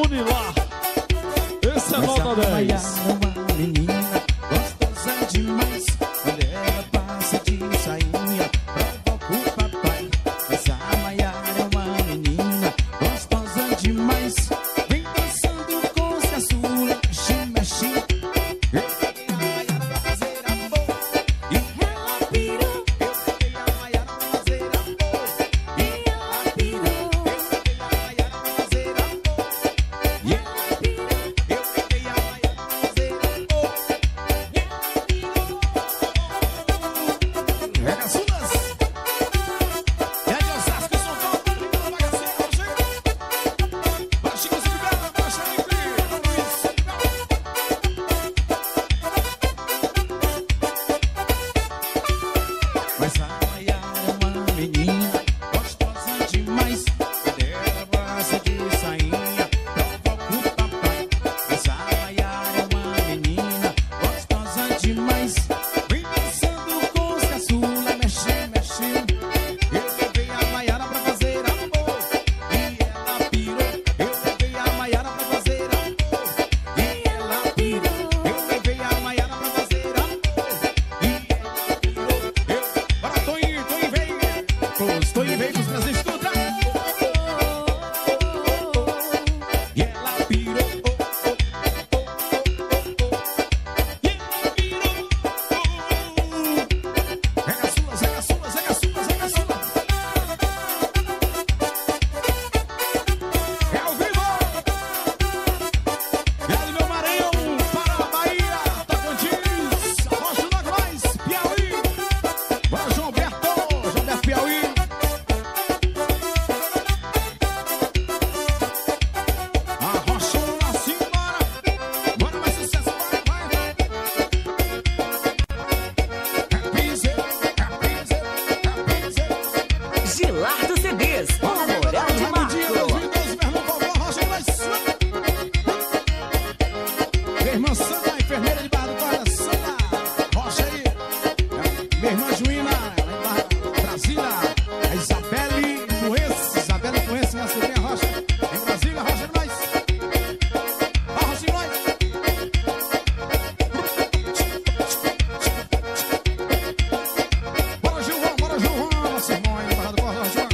Unilar. Esse é nota 10. Uma menina gostosa demais. Quando ela passa de sainha, provoca o papai. Mas a Maiara é uma menina gostosa demais. Vem dançando com essa sua, mexe, mexe. Eu peguei a Maiara pra fazer amor e ela pirou. Eu peguei a Maiara pra fazer amor e ela pirou. Eu peguei a Maiara pra fazer amor e ela pirou. Eu peguei a Maiara pra fazer amor e ela pirou. Pega suas. E aí, Osasco, São Paulo, Bruna, Bagaceira, Roger. Baixinho, Zibigala, Baixa, Livre, Luiz. Mas a Maiara é uma menina gostosa demais. Quando ela passa de sainha, provoca o papai. Mas a Maiara é uma menina gostosa demais. Vem dançando com os caçula, mexe, mexe. Eu levei a Maiara pra fazer amor e ela pirou. Eu levei a Maiara pra fazer amor e ela pirou. Eu levei a Maiara pra fazer amor e ela pirou. Bora, Toninho, Toninho vem. Toninho vem com os presentes tudo. E ela pirou. E ela pirou. Pega suas, pega suas, pega suas, pega suas. É ao vivo. Grande meu Maranhão, para a Bahia, Tocantins, Rocha da Glóis, Piauí. Bora, João Alberto, Piauí. A Rochona, assim, bora. Bora, mais sucesso, vai, vai. É piseiro, é piseiro. Gilardo CDs, o Moral de Marco. Minha irmã Sandra, enfermeira de Barra do Corda, Sandra Rocha aí. Minha irmã Juína, lá em Barra, Brasília. A Isabelle Influência, minha sobrinha Rocha. Em Brasília, Rocha de nós. Ó, Rocha de nós. Bora, João, nosso irmão aí em Barra do Corda, João.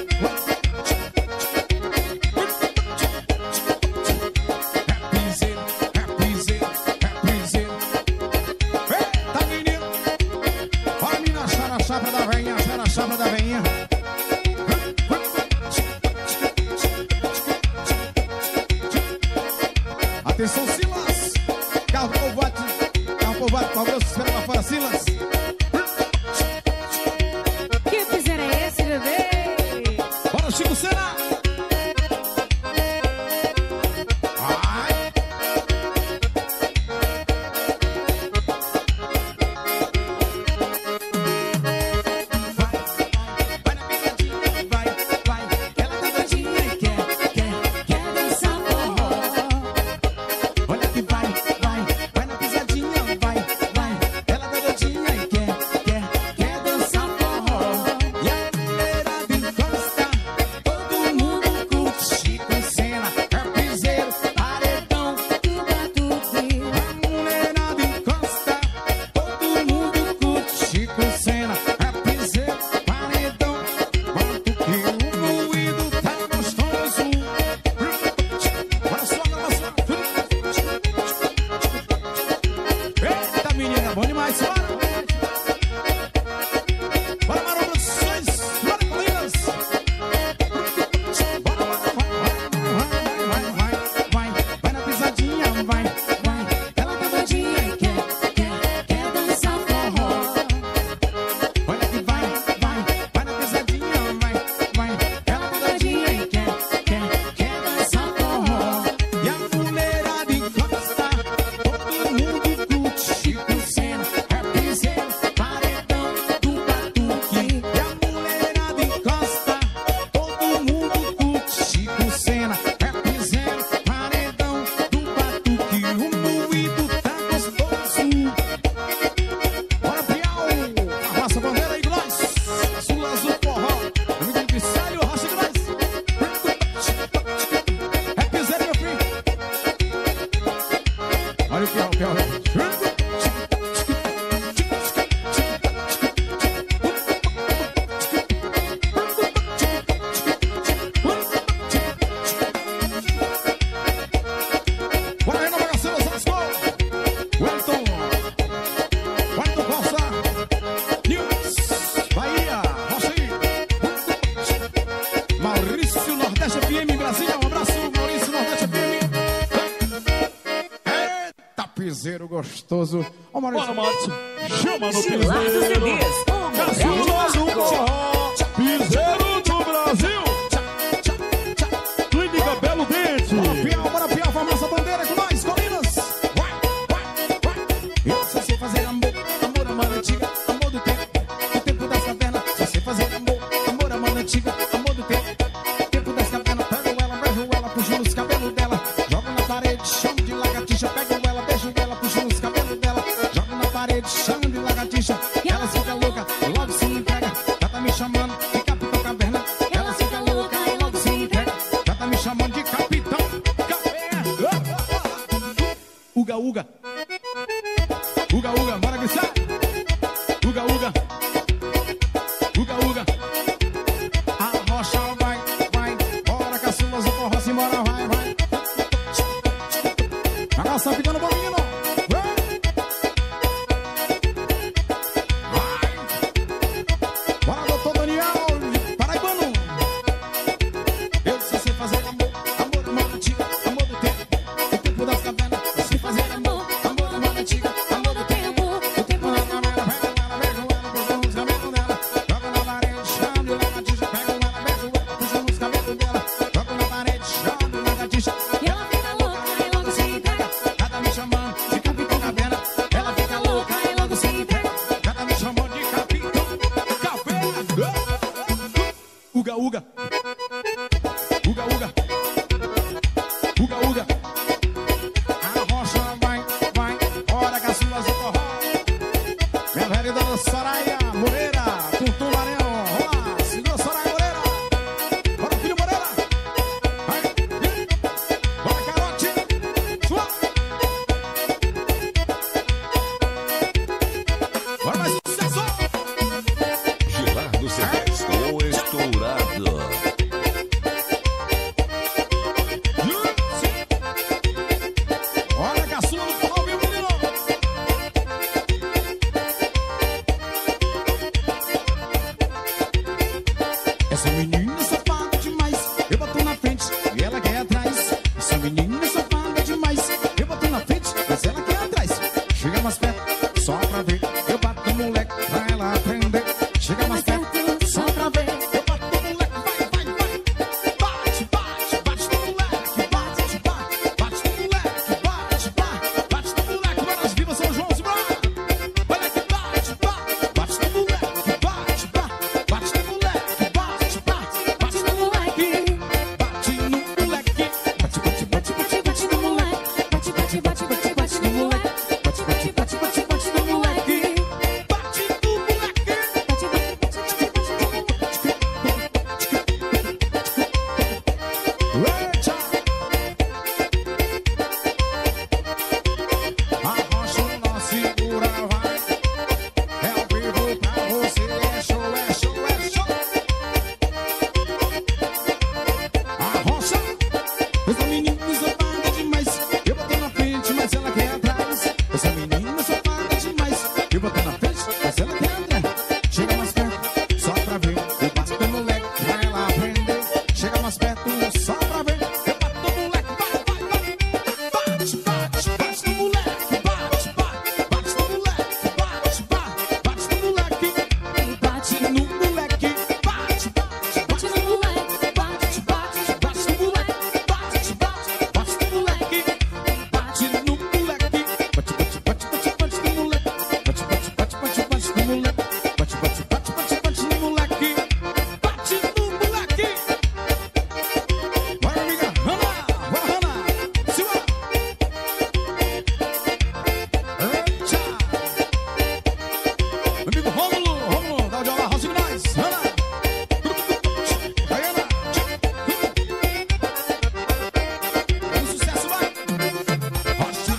É piseiro, é piseiro, é piseiro. Eita, menino. Olha a menina, chora a chapa da veinha, chora a chapa da veinha. Atenção, Silas. Carro povoado, Pau Grosso, espera lá fora, Silas. Que piseiro é esse, bebê? Bora, Chico Sena. Vai. Vai na pegadinha, vai. Ela tá doidinha e quer dançar forró. Olha que vai na pisadinha, vai. Ela tá doidinha e piseiro gostoso. Ô, Maurício. Bora, Márcio. Chama no Gilado piseiro. CDs. Caçula do forró. Piseiro do Brasil. Clínica Belo Dente. Bora piar, forma essa bandeira com nós, Colinas. Eu só sei fazer amor, amor a mano antiga, amor do tempo das cavernas. Só sei fazer amor, amor a mano antiga, amor do tempo das cavernas. Pego ela, beijo ela, puxo nos cabelos dela, jogo na parede, chamo de lagartixa. Pego ela, beijo ela, puxo nos cabelos dela, jogo na parede, chamo de lagartixa. Ela fica louca, logo se entrega, já tá me chamando de Capitão Caverna. Ela fica louca, logo se entrega, já tá me chamando de Capitão Caverna. Uga, uga. Uga, uga, bora gritar. Uga, uga. Uga, uga. A rocha vai, vai. Bora, caçulas, o forró se embora, vai, vai. A nossa ficando bombinho, vai. Bora, doutor Daniel, paraibano. Eu só sei fazer amor, amor, amor antigo, amor do tempo das cavernas. Eu sei fazer amor, amor, amor antigo, amor do tempo das cavernas. Pego ela, beijo ela, puxo nos cabelos dela, jogo na parede, chamo de lagartixa. Pego ela, beijo ela, puxo nos cabelos dela, jogo na parede, chamo de lagartixa. E ela fica louca e logo se entrega, já tá me chamando de Capitão Caverna. Ela fica louca e logo se entrega, já tá me chamando de Capitão Caverna. Uga, uga. Uga, uga. Uga, uga. A rocha vai, vai. Hora caçulas do forró. Minha velha dona Soraya Moreira, com tubarão. Olá, segura Soraya Moreira. Bora, filho Moreira. Vai. Bora, Carote. Sua. Bora, mais sucesso. Gilado CDs, o estourado. Olha a caçula do forró, viu, menino? Essa menina é safada demais, eu boto na frente e ela quer atrás. Essa menina é safada demais, eu boto na frente, mas ela quer atrás. Chega mais perto, só pra ver, eu bato no moleque pra ela aprender. Chega mais perto, só pra ver, eu bato no moleque, vai, vai, vai. Bate, bate, bate no moleque, bate, bate, bate no moleque, bate, bate, bate no moleque. Varas vivas São João, se bora. Olha que bate, bate, bate no moleque, bate, bate, bate no moleque, bate, bate, bate no moleque, bate no moleque, bate, bate, bate, bate, bate no moleque, bate, bate, bate, bate, bate no moleque, bate, bate, bate, bate, bate no moleque, bate no moleque, bate, Eita! A rocha não segura, vai. É ao vivo pra você, é show, é show, é show. A rocha, essa menina safada demais, eu botei na frente, mas ela quer atrás. Essa menina safada demais, eu botei na frente, mas ela quer atrás. Chega mais perto, só pra ver, eu bato no moleque pra ela aprender. Chega mais perto, só pra ver, eu bato no moleque, vai, vai, vai. Bate, bate, bate no moleque, bate, bate, bate no moleque, bate, bate, bate no moleque, bate no moleque, bate, bate, bate no moleque, bate, bate, bate no moleque, bate, bate, bate no moleque, bate no moleque, bate, bate, bate, bate, bate no moleque, bate, bate, bate, bate, bate no moleque, bate, bate, bate, bate, bate no moleque, bate no moleque. Bora, amiga, Ana, bora, Ana, Silva. Eita! Amigo Rômulo, dá de olá, Rosa demais. Ana! Vai, Ana! É um sucesso, vai! Rocha!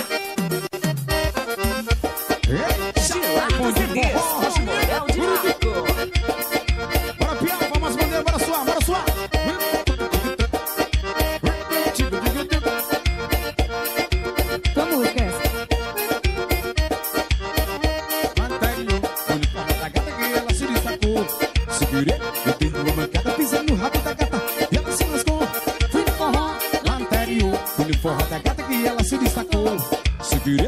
Eita! Gilado CDs. Rocha! Memorial de Marco. Bora, piar, vamos bandeira, bora suar, bora suar! Tua música é essa? Mantério, uniforme da gata que ela se destacou. Segurei, eu dei uma mancada, pisei no rabo da gata e ela se lascou. Fui no forró, Mantério, uniforme da gata que ela se destacou. Segurei,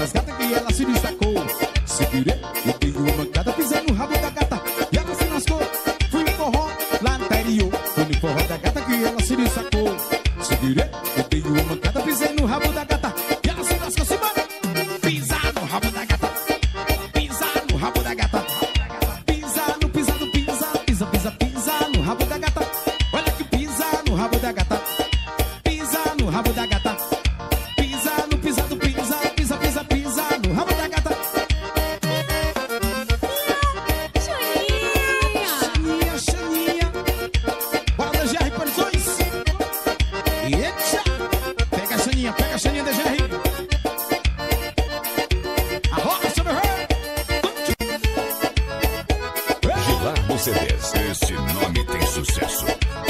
das gatas que ela se destacou. Segurei, eu dei uma mancada, pisei no rabo da gata e ela se lascou. Fui no forró lá no interior, fui no forró da gata que ela se destacou. Segurei, eu dei uma mancada, pisei no rabo da gata e ela se lascou. Se manda, pisar no rabo da gata, pisar no rabo da gata, pisa no pisa no pisa, pisa pisa pisa no rabo da gata. Olha que pisa no rabo da gata, pisa no rabo da gata, pisa no pisa no pisa, pisa pisa pisa no rabo da gata. Xaninha, Xaninha, bora da GR Produções. Eita, pega a Xaninha da GR. Arrocha, meu rei. Gilardo CDs, esse nome tem sucesso.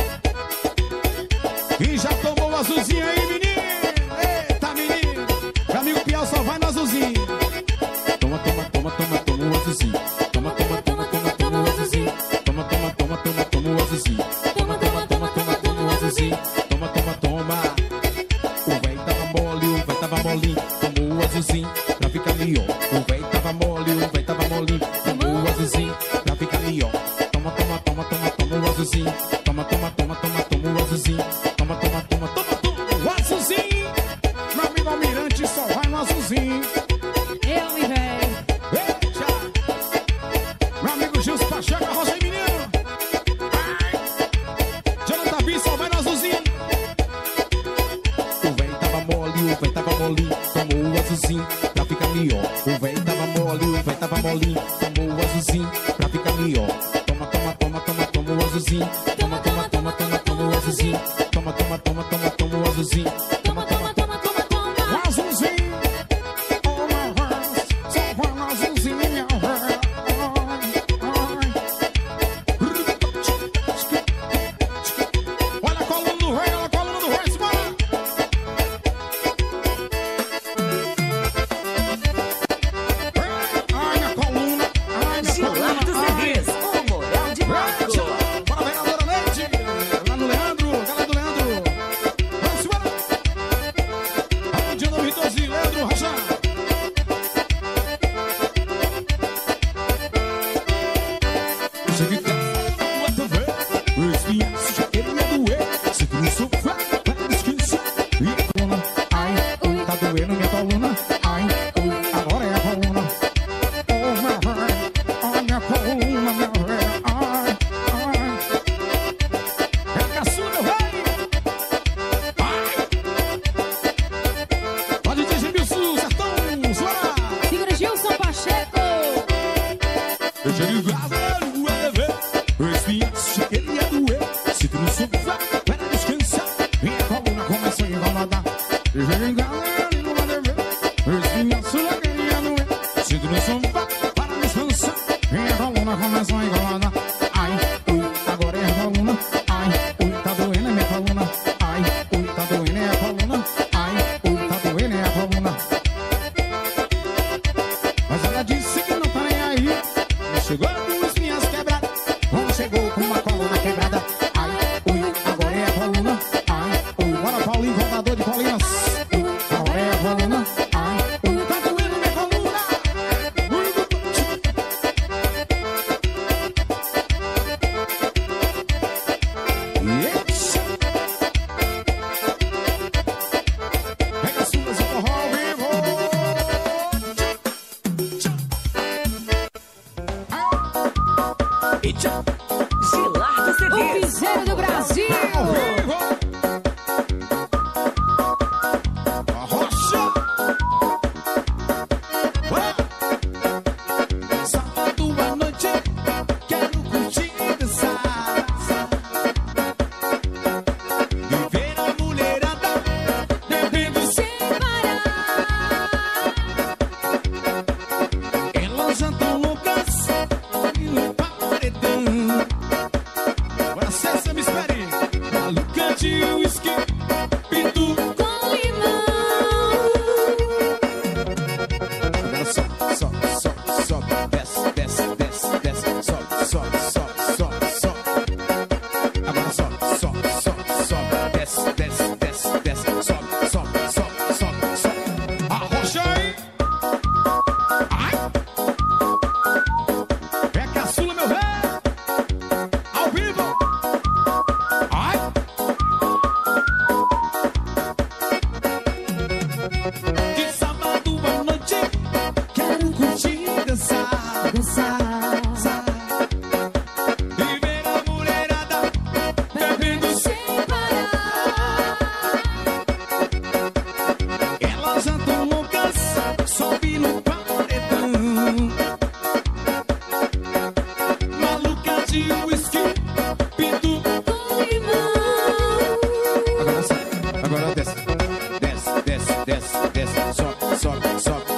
E já tomou o azulzinho aí, menino? Eita, menino! Meu amigo Piau só vai no azulzinho. Toma, toma, toma, toma, toma o azulzinho. Toma, toma, toma, toma, toma o azulzinho. Toma, toma, toma, toma, toma o azulzinho. Toma, toma, toma, toma, toma o azulzinho. Toma, toma, toma. O véi tava mole, o véi tava molinho. Tomou o azulzinho pra ficar melhor. O véi tava mole, o véi tava molinho. Tomou o azulzinho pra ficar melhor. Toma, toma, toma, toma, toma o azulzinho. Toma, toma, toma, toma, toma o azulzinho. Toma, toma, toma, toma, toma o azulzinho. Meu amigo Almirante só vai no azulzinho. Eu me véi. Eita! Meu amigo Gilson Pacheco, arrocha aí, menino. Ai! Jonathan B só vai no azulzinho. O véi tava mole, o véi tava molinho. Tomou o azulzinho pra ficar melhor. O véi tava mole, o véi tava molinho. Tomou o azulzinho pra ficar melhor. Toma, toma, toma, toma, toma o azulzinho. Toma, toma, toma, toma, toma o azulzinho. Toma, toma, toma, toma, toma o azulzinho. Toma, toma, toma, toma, toma o azulzinho. Oh, my heart, só vai no azulzinho, meu heart. Olha a coluna do rei, olha a coluna do rei, se bora. Ai, minha coluna, ai, minha Gilardo coluna, ai. CDs, o moral de Marco. Bora, vereadora Neide! Lá no Leandro, galera do Leandro! Vamos embora! Rapidinho no Ritozinho, Leandro, racha! Cheguei em casa, a TV, o espinhaço já queria doer. Sento no sofá, pra me esquecer. E a coluna, ai, tá doendo minha coluna. Ai, agora é a coluna. Oh, my heart, oh, minha coluna, minha heart. Ai, ai. É caçula, vai! Ai! Pode dirigir, Wilson, sertão, suara! Segura Gilson Pacheco. Eu cheguei em casa, o TV.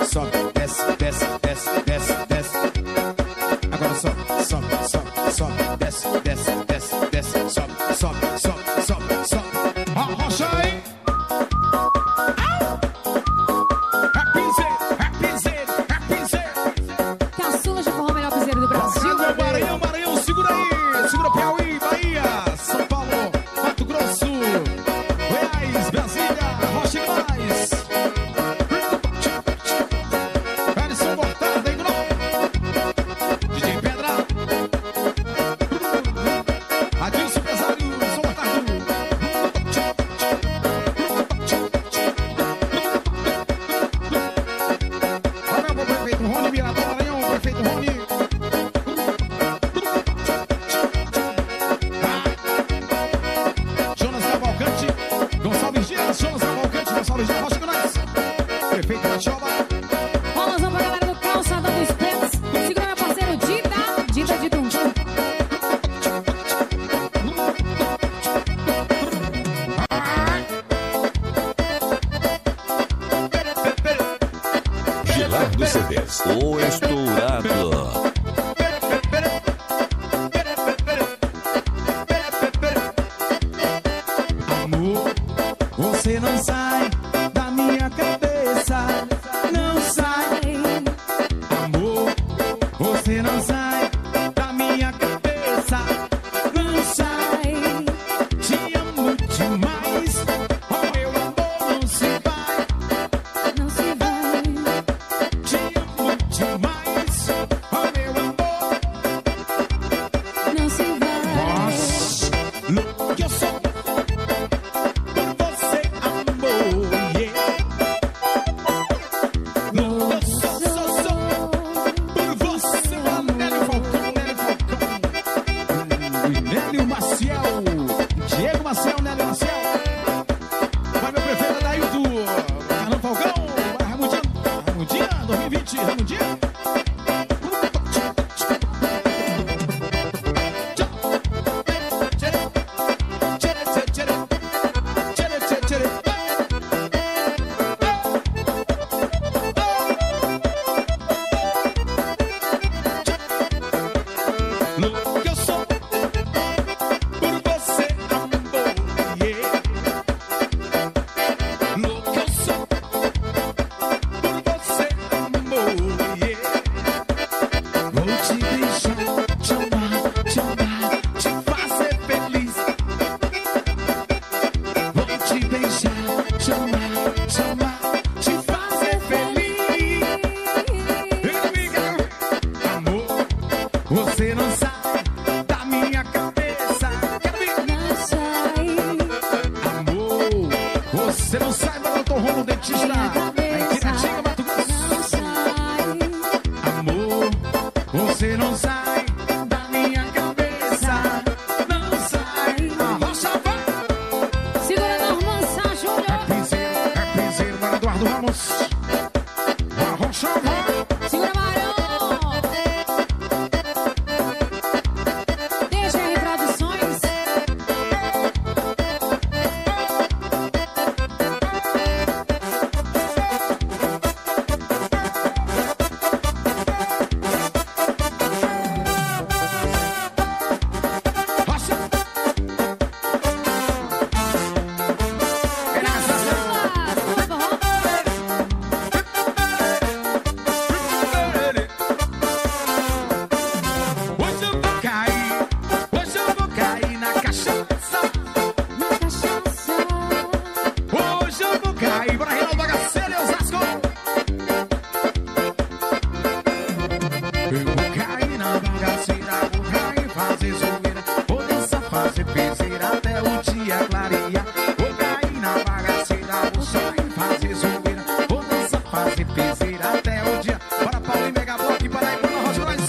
sobe, desce, desce, desce, desce, desce. Agora sobe, sobe, sobe, sobe, desce, desce, desce, desce, sobe, sobe, sobe, sobe, sobe. Arrocha aí. Happy Zé. Caçula de forró, melhor piseiro do Brasil. Maranhão, Maranhão, segura aí. Segura Piauí, Bahia, São Paulo, Mato Grosso, Goiás, Brasília, Rocha e Goiás. Alisson Mortada, hein, Bruno? DJ Pedra. Adilson Pesário, São Mortado. Olha o prefeito Rony Mirador, Maranhão, prefeito Rony. Jonas Cavalcante, Gonçalves Dias, Jonas Cavalcante, Gonçalves Dias, Rocha Goiás. Prefeito Machoba. Rolazão pra galera do Calçadão dos Pretos. Segura meu parceiro Dida de Tuntum. Gilar dos CDs. O Estourado. Amor, você não sai da minha cabeça. Não sai. Amor, você não sai da minha cabeça. Não sai. Te amo demais. Oh, meu amor, não se vai. Não se vai. Te amo demais. Oh, meu amor. Não se vai. Louco eu sou por você, amor, yeah. Louco eu sou por você, Nélio Falcão, Nélio Maciel, Diego Maciel, Nélio Maciel. Vai meu prefeito Adaildo, Carlão Falcão, vai Ramudinha, 2020, Ramudinha. Louco eu sou por você, amor, yeah. Louco eu sou por você, amor, yeah. Vou te deixar, te amar, te fazer feliz. Vou te deixar, te amar, te fazer feliz. Amor, você não sai da minha cabeça. Não sai. Amor, você não sai, mas eu tô rumo dentista. Minha Aqui cabeça. na Tinga, Mato Não Grosso. sai. Amor, você não sai da minha cabeça. Não sai. Arrocha, vai. Segura Norman Sá Júnior. Piseiro, para Eduardo Ramos. Arrocha, vai. Segura Marão. Deixa aí produções. Rocha. Hoje eu vou cair na cachaça. Na cachaça. Hoje eu vou cair pra Reinaldo Bagaceira e Osasco. Eu vou cair na bagaceira, vou cair, fazer zoeira. Vou dançar, fazer piseira até o dia clarear. Vou cair na bagaceira, vou sair, fazer zoeira. Vou dançar, fazer piseira até o dia. Para Paulinho, Mega Block, para aí, para Rocha, nós.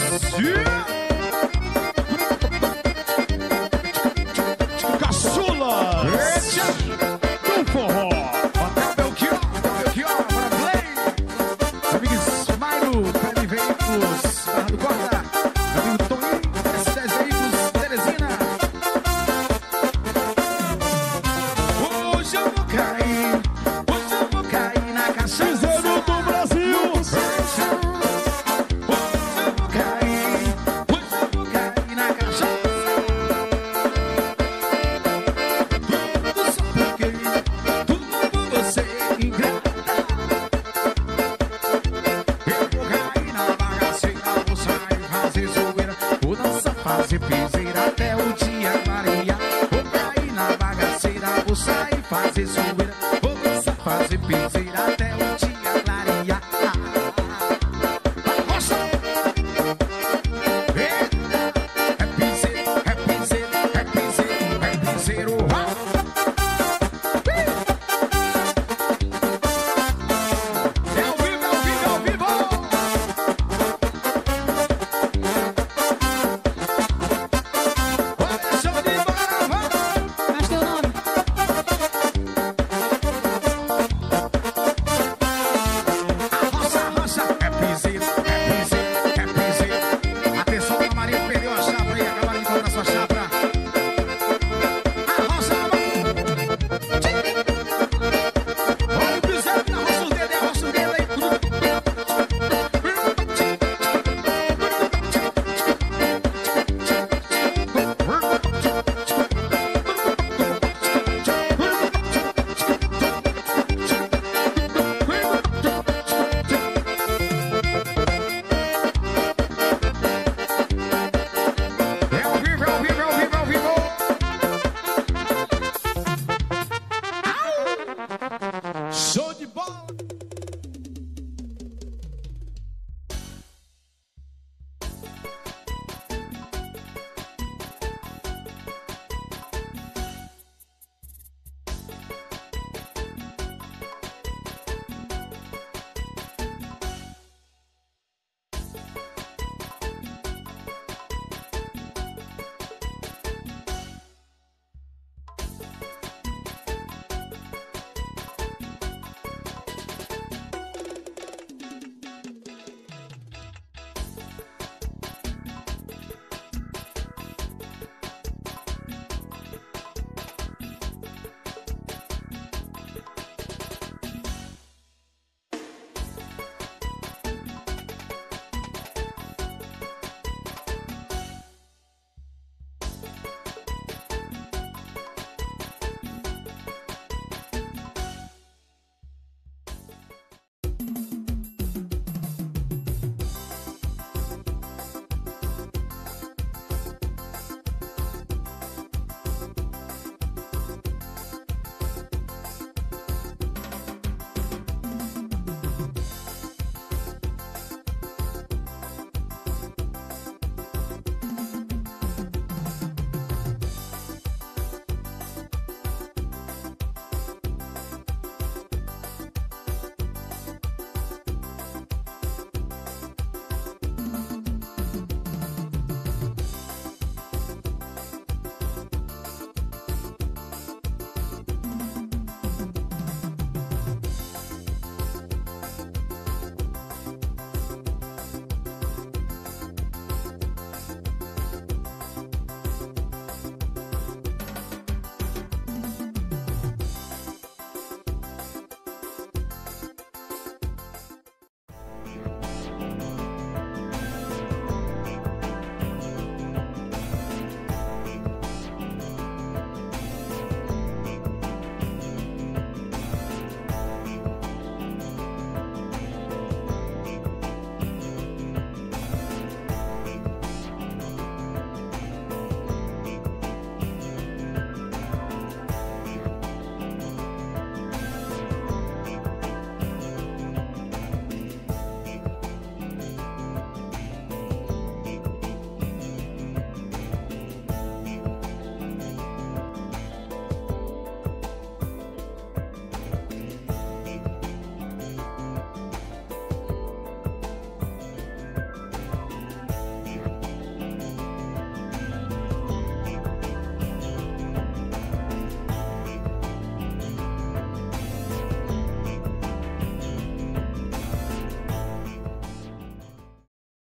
Caçula do forró. Até o Belchior, para Play. Amigo Ismael, Pele Veículos, Barra do Corda. Amigo Toninho, S10 Veículos, Teresina. Hoje eu vou cair na cachaça. Piseiro do Brasil. fazer piseira até o dia clarear. Vou cair na bagaceira, vou sair fazer zoeira.